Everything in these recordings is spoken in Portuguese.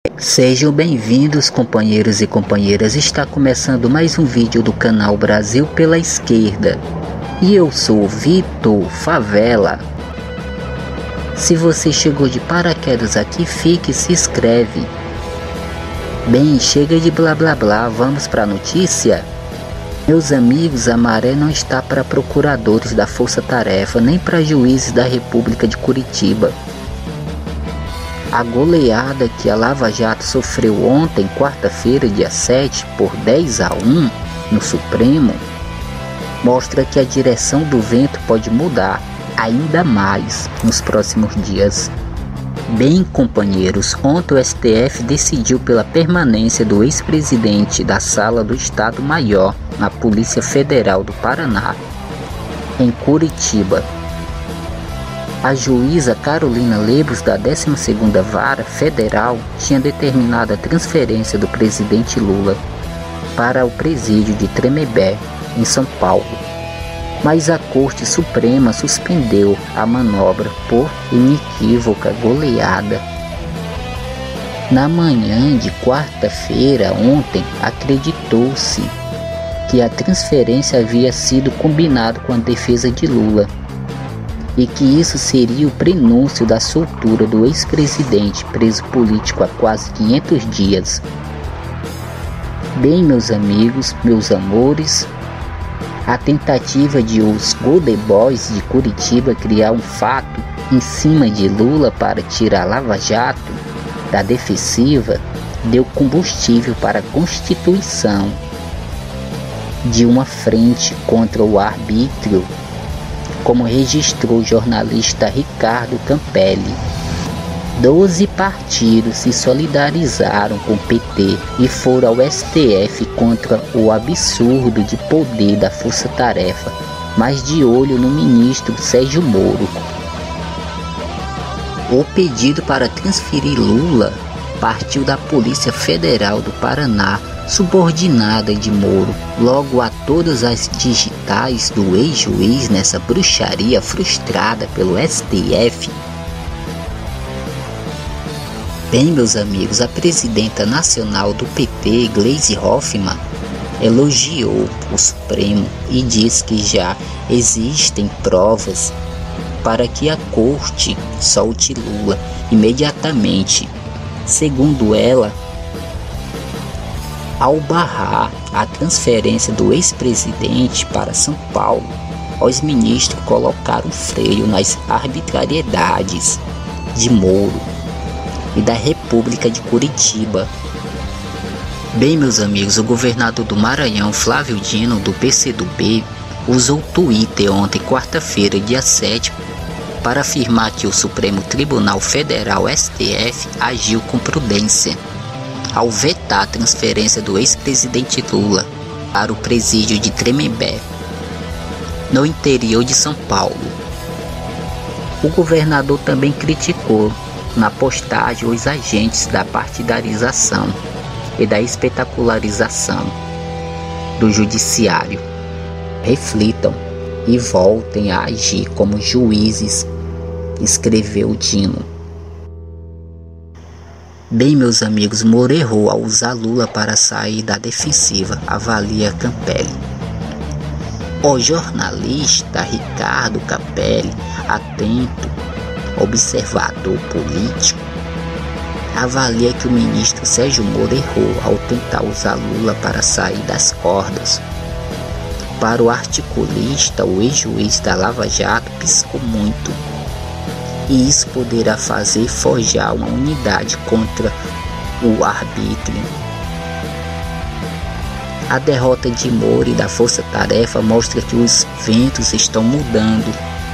Sejam bem-vindos, companheiros e companheiras. Está começando mais um vídeo do canal Brasil pela Esquerda. E eu sou Vitor Favela. Se você chegou de paraquedas aqui, fique e se inscreve. Bem, chega de blá blá blá, vamos para a notícia? Meus amigos, a maré não está para procuradores da Força Tarefa, nem para juízes da República de Curitiba. A goleada que a Lava Jato sofreu ontem, quarta-feira, dia 7, por 10-1 no Supremo, mostra que a direção do vento pode mudar ainda mais nos próximos dias. Bem, companheiros, ontem o STF decidiu pela permanência do ex-presidente da Sala do Estado-Maior na Polícia Federal do Paraná, em Curitiba. A juíza Carolina Lebos, da 12ª Vara Federal, tinha determinado a transferência do presidente Lula para o presídio de Tremembé, em São Paulo. Mas a Corte Suprema suspendeu a manobra por inequívoca goleada. Na manhã de quarta-feira, ontem, acreditou-se que a transferência havia sido combinado com a defesa de Lula e que isso seria o prenúncio da soltura do ex-presidente preso político há quase 500 dias. Bem, meus amigos, meus amores, a tentativa de os Golden Boys de Curitiba criar um fato em cima de Lula para tirar Lava Jato da defensiva deu combustível para a constituição de uma frente contra o arbítrio, como registrou o jornalista Ricardo Campelli. 12 partidos se solidarizaram com o PT e foram ao STF contra o absurdo de poder da Força Tarefa, mas de olho no ministro Sérgio Moro. O pedido para transferir Lula partiu da Polícia Federal do Paraná, subordinada de Moro, logo a todas as digitais do ex-juiz nessa bruxaria frustrada pelo STF. Bem, meus amigos, a presidenta nacional do PT, Gleisi Hoffmann, elogiou o Supremo e diz que já existem provas para que a corte solte Lula imediatamente. Segundo ela, ao barrar a transferência do ex-presidente para São Paulo, os ministros colocaram freio nas arbitrariedades de Moro e da República de Curitiba. Bem, meus amigos, o governador do Maranhão, Flávio Dino, do PCdoB, usou o Twitter ontem, quarta-feira, dia 7, para afirmar que o Supremo Tribunal Federal, STF, agiu com prudência ao vetar a transferência do ex-presidente Lula para o presídio de Tremembé, no interior de São Paulo. O governador também criticou na postagem os agentes da partidarização e da espetacularização do judiciário. Reflitam e voltem a agir como juízes, escreveu Dino. Bem, meus amigos, Moro errou ao usar Lula para sair da defensiva, avalia Campelli. O jornalista Ricardo Campelli, atento observador político, avalia que o ministro Sérgio Moro errou ao tentar usar Lula para sair das cordas. Para o articulista, o ex-juiz da Lava Jato piscou muito, e isso poderá fazer forjar uma unidade contra o arbítrio. A derrota de Moro e da Força Tarefa mostra que os ventos estão mudando.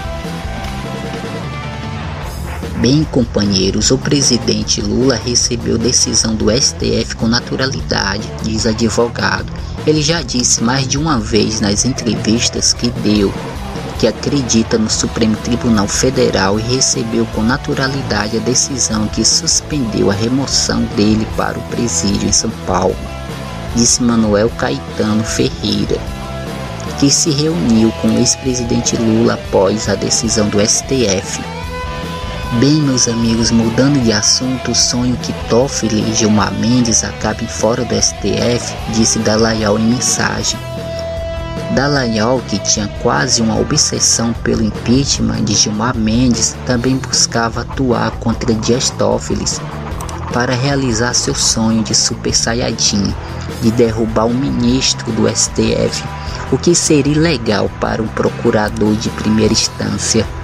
Bem, companheiros, o presidente Lula recebeu decisão do STF com naturalidade, diz advogado. Ele já disse mais de uma vez nas entrevistas que deu que acredita no Supremo Tribunal Federal e recebeu com naturalidade a decisão que suspendeu a remoção dele para o presídio em São Paulo, disse Manuel Caetano Ferreira, que se reuniu com o ex-presidente Lula após a decisão do STF. Bem, meus amigos, mudando de assunto, sonho que Toffoli e Gilmar Mendes acabem fora do STF, disse Dallagnol em mensagem. Dallagnol, que tinha quase uma obsessão pelo impeachment de Gilmar Mendes, também buscava atuar contra Dias Toffoli para realizar seu sonho de Super Saiyajin, de derrubar um ministro do STF, o que seria ilegal para um procurador de primeira instância.